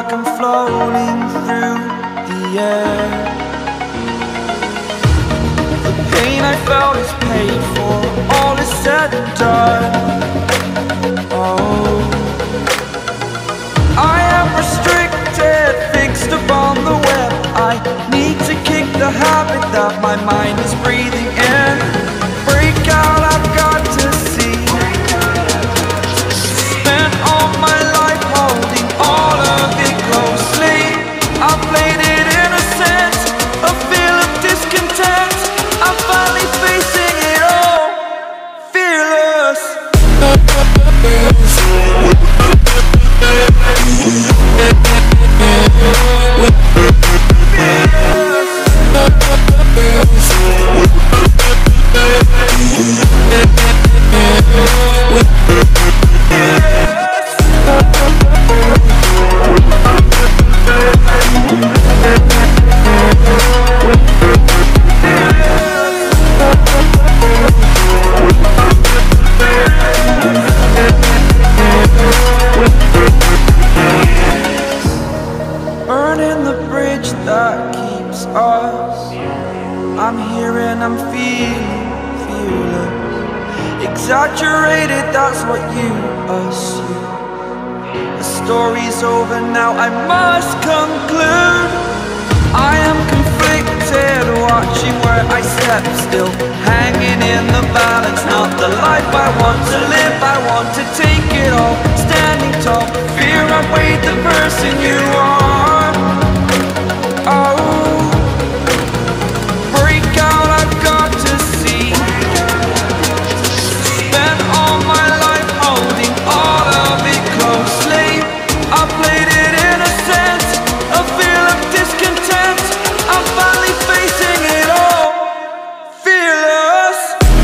like I'm floating through the air. The pain I felt is paid for, all is said and done. Oh, I am restricted, fixed upon the web. I need to kick the habit that my mind is breathing in. Break out, I've got to see. Spent all my life holding all of it closely. I played it innocent, a feel of discontent. I'm finally facing it all, fearless. Burning the bridge that keeps us. I'm here and I'm feeling fearless. Exaggerated, that's what you assume. The story's over now, I must conclude. I am conflicted, watching where I step still, hanging in the balance. Not the life I want to live, I want to take it all. Standing tall, fear I weighed the person you are. Oh, break out, I've got to see. Spent all my life holding all of it closely. I played it innocent, a feel of discontent. I'm finally facing it all, fearless.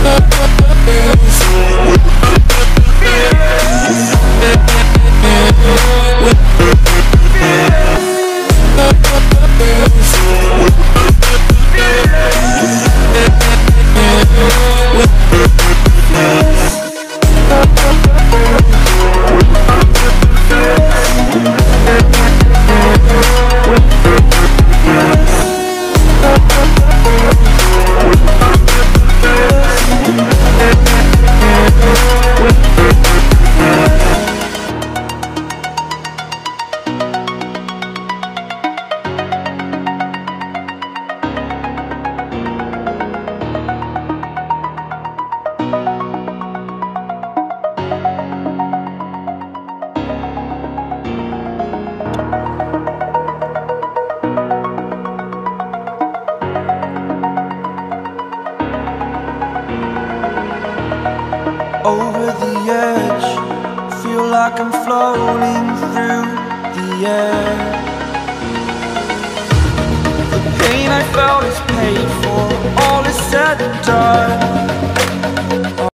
Over the edge, feel like I'm floating through the air. The pain I felt is paid for, all is said and done.